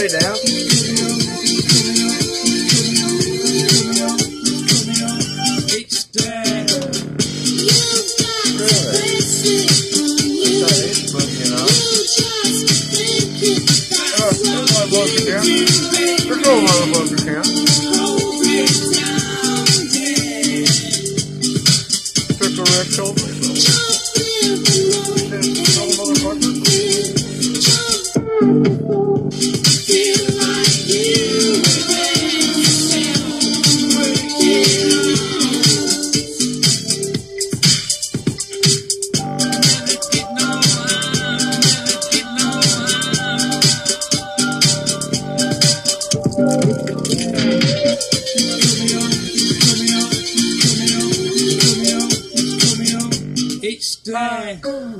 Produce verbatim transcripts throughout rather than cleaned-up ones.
me down. Each day. There's no motherfucker count. Took the wreck over. Each day.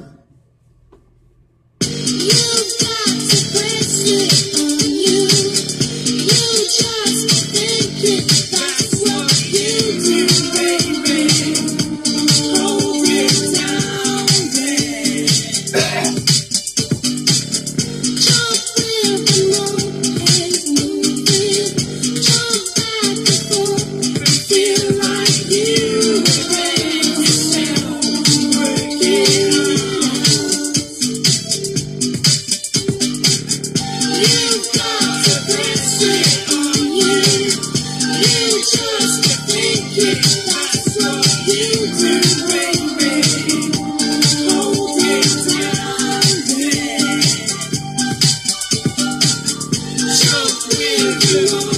You've got to press it on you. You just think it, that's what you do, baby. Hold it down, baby. Jump where the rope is moving. Jump back and forth. Feel like you, baby. You've got to press it on you. You just think it, that's what you do, baby. Hold it down, baby. Jump with you.